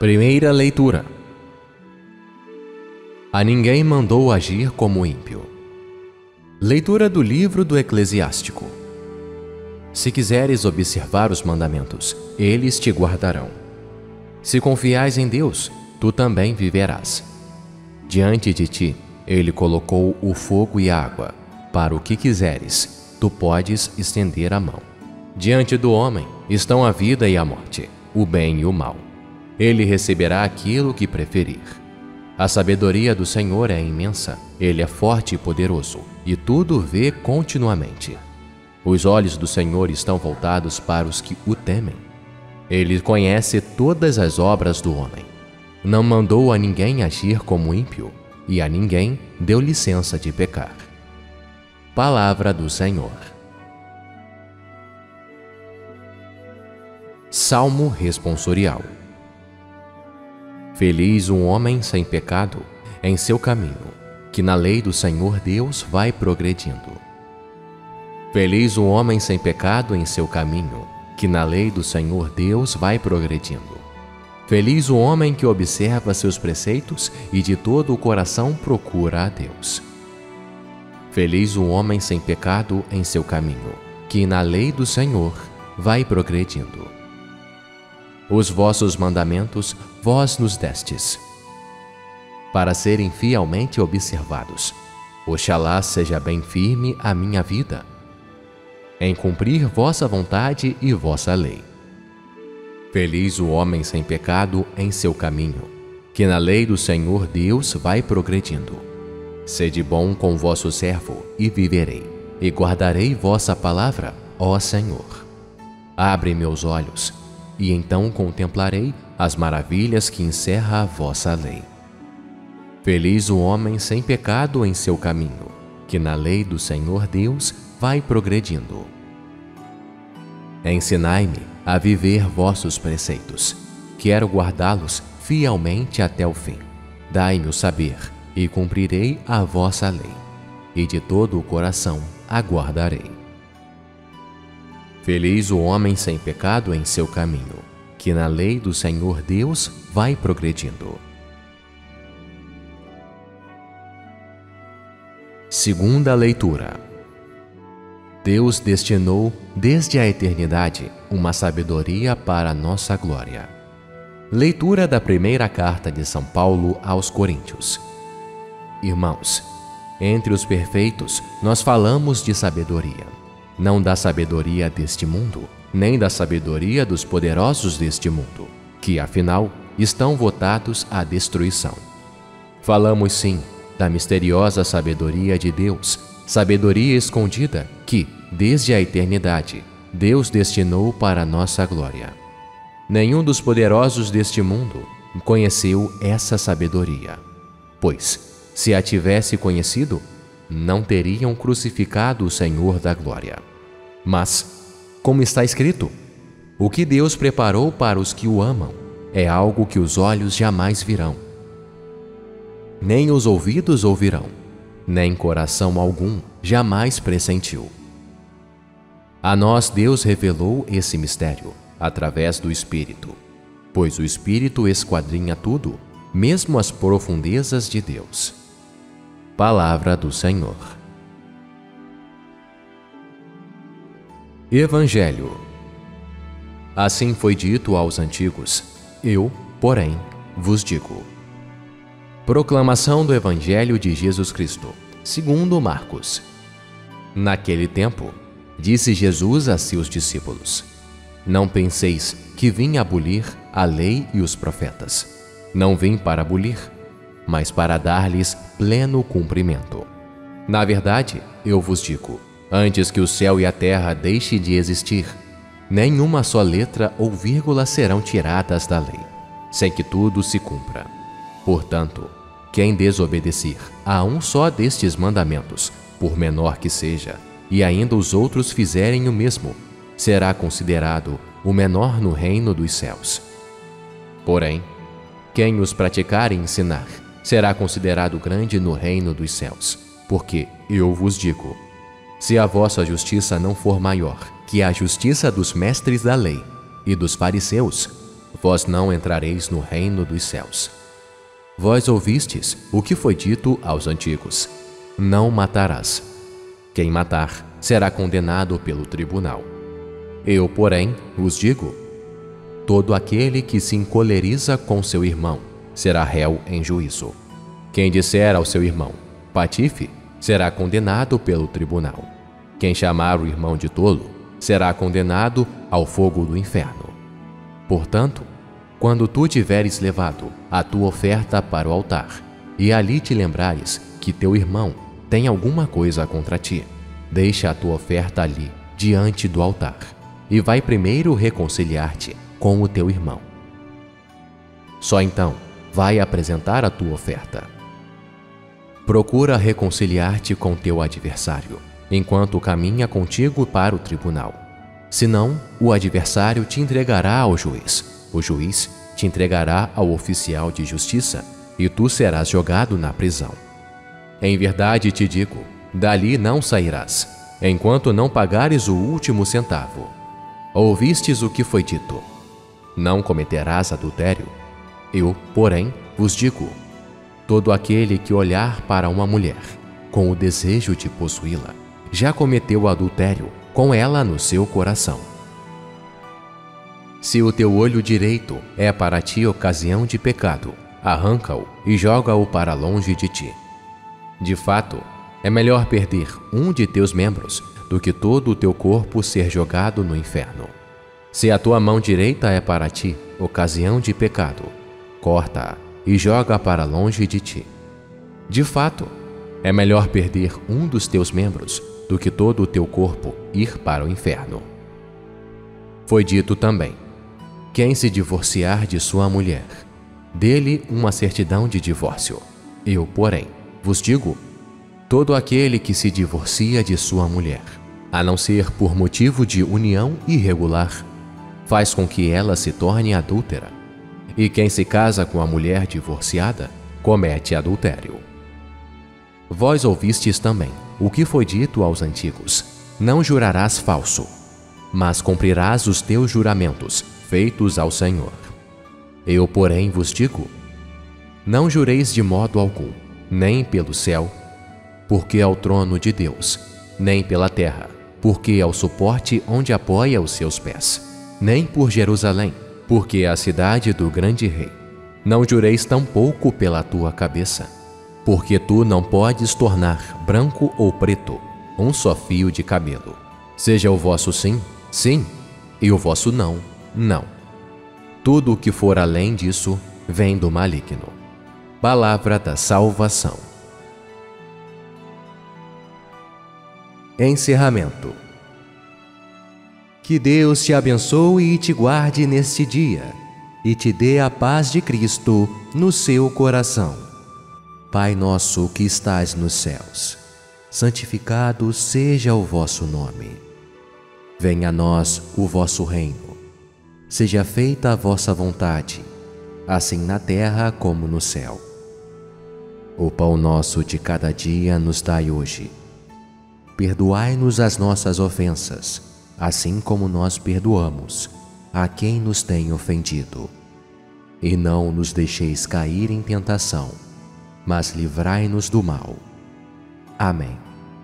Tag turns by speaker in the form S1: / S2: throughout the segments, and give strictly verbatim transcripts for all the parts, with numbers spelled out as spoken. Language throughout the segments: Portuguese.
S1: Primeira leitura. A ninguém mandou agir como ímpio. Leitura do livro do Eclesiástico. Se quiseres observar os mandamentos, eles te guardarão. Se confiais em Deus, tu também viverás. Diante de ti, Ele colocou o fogo e a água. Para o que quiseres, tu podes estender a mão. Diante do homem estão a vida e a morte, o bem e o mal. Ele receberá aquilo que preferir. A sabedoria do Senhor é imensa, Ele é forte e poderoso, e tudo vê continuamente. Os olhos do Senhor estão voltados para os que o temem. Ele conhece todas as obras do homem. Não mandou a ninguém agir como ímpio, e a ninguém deu licença de pecar. Palavra do Senhor. Salmo responsorial. Feliz um homem sem pecado em seu caminho, que na lei do Senhor Deus vai progredindo. Feliz o homem sem pecado em seu caminho, que na lei do Senhor Deus vai progredindo. Feliz o homem que observa seus preceitos e de todo o coração procura a Deus. Feliz o homem sem pecado em seu caminho, que na lei do Senhor vai progredindo. Os vossos mandamentos vós nos destes, para serem fielmente observados. Oxalá seja bem firme a minha vida, em cumprir vossa vontade e vossa lei. Feliz o homem sem pecado em seu caminho, que na lei do Senhor Deus vai progredindo. Sede bom com vosso servo, e viverei, e guardarei vossa palavra, ó Senhor. Abre meus olhos, e então contemplarei as maravilhas que encerra a vossa lei. Feliz o homem sem pecado em seu caminho, que na lei do Senhor Deus vai progredindo. Ensinai-me a viver vossos preceitos. Quero guardá-los fielmente até o fim. Dai-me o saber, e cumprirei a vossa lei, e de todo o coração aguardarei. Feliz o homem sem pecado em seu caminho, que na lei do Senhor Deus vai progredindo. Segunda leitura. Deus destinou desde a eternidade uma sabedoria para a nossa glória. Leitura da primeira carta de São Paulo aos Coríntios. Irmãos, entre os perfeitos nós falamos de sabedoria, não da sabedoria deste mundo, nem da sabedoria dos poderosos deste mundo, que afinal estão votados à destruição. Falamos sim da misteriosa sabedoria de Deus, sabedoria escondida que, desde a eternidade, Deus destinou para a nossa glória. Nenhum dos poderosos deste mundo conheceu essa sabedoria, pois, se a tivesse conhecido, não teriam crucificado o Senhor da glória. Mas, como está escrito, o que Deus preparou para os que o amam é algo que os olhos jamais virão, nem os ouvidos ouvirão, nem coração algum jamais pressentiu. A nós Deus revelou esse mistério através do Espírito, pois o Espírito esquadrinha tudo, mesmo as profundezas de Deus. Palavra do Senhor. Evangelho. Assim foi dito aos antigos, eu, porém, vos digo. Proclamação do Evangelho de Jesus Cristo, segundo Marcos. Naquele tempo, disse Jesus a seus discípulos: Não penseis que vim abolir a lei e os profetas. Não vim para abolir, mas para dar-lhes pleno cumprimento. Na verdade, eu vos digo, antes que o céu e a terra deixem de existir, nenhuma só letra ou vírgula serão tiradas da lei, sem que tudo se cumpra. Portanto, quem desobedecer a um só destes mandamentos, por menor que seja, e ainda os outros fizerem o mesmo, será considerado o menor no reino dos céus. Porém, quem os praticar e ensinar, será considerado grande no reino dos céus. Porque, eu vos digo, se a vossa justiça não for maior que a justiça dos mestres da lei e dos fariseus, vós não entrareis no reino dos céus. Vós ouvistes o que foi dito aos antigos: não matarás. Quem matar será condenado pelo tribunal. Eu, porém, vos digo: todo aquele que se encoleriza com seu irmão será réu em juízo. Quem disser ao seu irmão: patife, será condenado pelo tribunal. Quem chamar o irmão de tolo será condenado ao fogo do inferno. Portanto, quando tu tiveres levado a tua oferta para o altar, e ali te lembrares que teu irmão tem alguma coisa contra ti, deixa a tua oferta ali, diante do altar, e vai primeiro reconciliar-te com o teu irmão. Só então vai apresentar a tua oferta. Procura reconciliar-te com teu adversário, enquanto caminha contigo para o tribunal. Senão, o adversário te entregará ao juiz, o juiz te entregará ao oficial de justiça, e tu serás jogado na prisão. Em verdade te digo, dali não sairás, enquanto não pagares o último centavo. Ouvistes o que foi dito: não cometerás adultério. Eu, porém, vos digo: todo aquele que olhar para uma mulher com o desejo de possuí-la, já cometeu adultério com ela no seu coração. Se o teu olho direito é para ti ocasião de pecado, arranca-o e joga-o para longe de ti. De fato, é melhor perder um de teus membros do que todo o teu corpo ser jogado no inferno. Se a tua mão direita é para ti ocasião de pecado, corta-a e joga para longe de ti. De fato, é melhor perder um dos teus membros do que todo o teu corpo ir para o inferno. Foi dito também: quem se divorciar de sua mulher, dê-lhe uma certidão de divórcio. Eu, porém, vos digo: todo aquele que se divorcia de sua mulher, a não ser por motivo de união irregular, faz com que ela se torne adúltera. E quem se casa com a mulher divorciada, comete adultério. Vós ouvistes também o que foi dito aos antigos: não jurarás falso, mas cumprirás os teus juramentos feitos ao Senhor. Eu, porém, vos digo: não jureis de modo algum, nem pelo céu, porque é o trono de Deus, nem pela terra, porque é o suporte onde apoia os seus pés, nem por Jerusalém, porque é a cidade do grande rei. Não jureis tampouco pela tua cabeça, porque tu não podes tornar branco ou preto um só fio de cabelo. Seja o vosso sim, sim, e o vosso não, não. Tudo o que for além disso vem do maligno. Palavra da salvação. Encerramento. Que Deus te abençoe e te guarde neste dia, e te dê a paz de Cristo no seu coração. Pai nosso que estais nos céus, santificado seja o vosso nome. Venha a nós o vosso reino. Seja feita a vossa vontade, assim na terra como no céu. O pão nosso de cada dia nos dai hoje. Perdoai-nos as nossas ofensas, assim como nós perdoamos a quem nos tem ofendido. E não nos deixeis cair em tentação, mas livrai-nos do mal. Amém.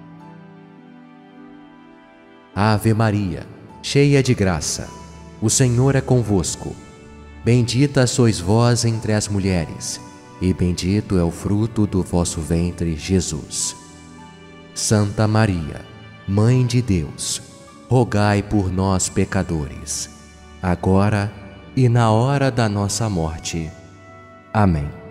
S1: Ave Maria, cheia de graça, o Senhor é convosco. Bendita sois vós entre as mulheres, e bendito é o fruto do vosso ventre, Jesus. Santa Maria, Mãe de Deus, rogai por nós, pecadores, agora e na hora da nossa morte. Amém.